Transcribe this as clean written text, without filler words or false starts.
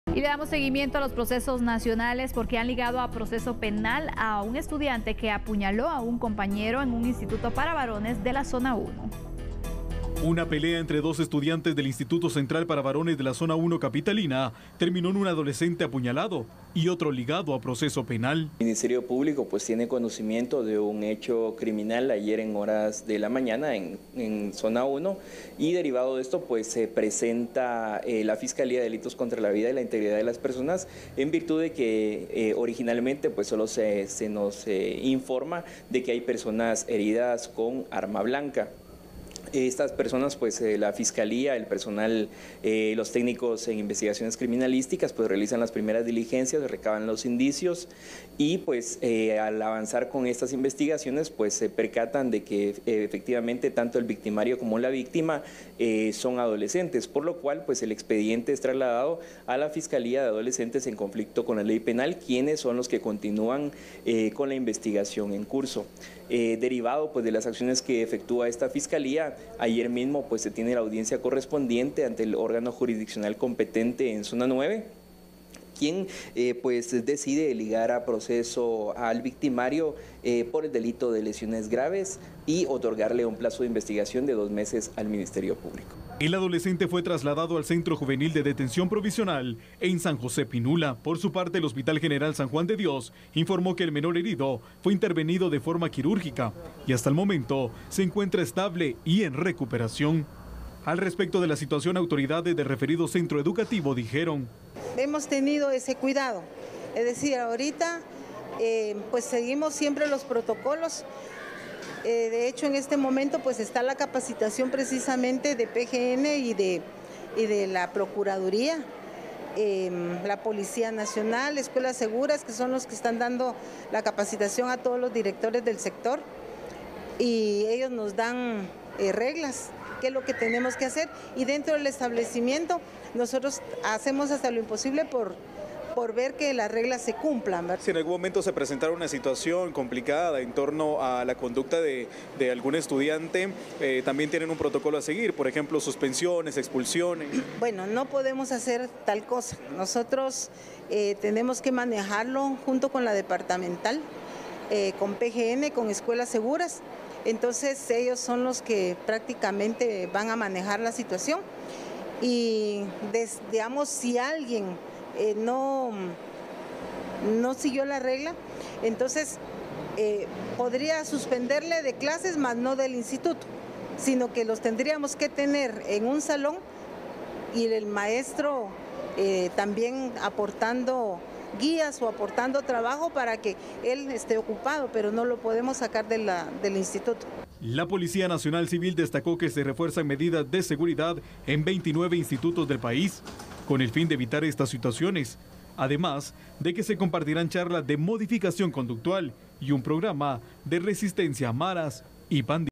Y le damos seguimiento a los procesos nacionales porque han ligado a proceso penal a un estudiante que apuñaló a un compañero en un instituto para varones de la zona 1. Una pelea entre dos estudiantes del Instituto Central para Varones de la Zona 1 capitalina terminó en un adolescente apuñalado y otro ligado a proceso penal. El Ministerio Público pues tiene conocimiento de un hecho criminal ayer en horas de la mañana en Zona 1 y derivado de esto pues se presenta la Fiscalía de Delitos contra la Vida y la Integridad de las Personas en virtud de que originalmente pues solo se nos informa de que hay personas heridas con arma blanca. Estas personas, pues la Fiscalía, el personal, los técnicos en investigaciones criminalísticas, pues realizan las primeras diligencias, recaban los indicios y pues al avanzar con estas investigaciones, pues se percatan de que efectivamente tanto el victimario como la víctima son adolescentes, por lo cual pues el expediente es trasladado a la Fiscalía de Adolescentes en conflicto con la ley penal, quienes son los que continúan con la investigación en curso. Derivado pues de las acciones que efectúa esta Fiscalía, ayer mismo pues se tiene la audiencia correspondiente ante el órgano jurisdiccional competente en Zona 9, quien pues decide ligar a proceso al victimario por el delito de lesiones graves y otorgarle un plazo de investigación de 2 meses al Ministerio Público. El adolescente fue trasladado al Centro Juvenil de Detención Provisional en San José Pinula. Por su parte, el Hospital General San Juan de Dios informó que el menor herido fue intervenido de forma quirúrgica y hasta el momento se encuentra estable y en recuperación. Al respecto de la situación, autoridades del referido centro educativo dijeron: hemos tenido ese cuidado, es decir, ahorita pues seguimos siempre los protocolos. De hecho, en este momento pues está la capacitación precisamente de PGN y de la Procuraduría, la Policía Nacional, Escuelas Seguras, que son los que están dando la capacitación a todos los directores del sector y ellos nos dan reglas, qué es lo que tenemos que hacer, y dentro del establecimiento nosotros hacemos hasta lo imposible por ver que las reglas se cumplan, ¿verdad? Si en algún momento se presentara una situación complicada en torno a la conducta de algún estudiante, también tienen un protocolo a seguir, por ejemplo, suspensiones, expulsiones. Bueno, no podemos hacer tal cosa. Nosotros tenemos que manejarlo junto con la departamental, con PGN, con Escuelas Seguras. Entonces ellos son los que prácticamente van a manejar la situación y digamos, si alguien no siguió la regla, entonces podría suspenderle de clases, más no del instituto, sino que los tendríamos que tener en un salón y el maestro también aportando guías o aportando trabajo para que él esté ocupado, pero no lo podemos sacar del instituto. La Policía Nacional Civil destacó que se refuerzan medidas de seguridad en 29 institutos del país, con el fin de evitar estas situaciones, además de que se compartirán charlas de modificación conductual y un programa de resistencia a maras y pandillas.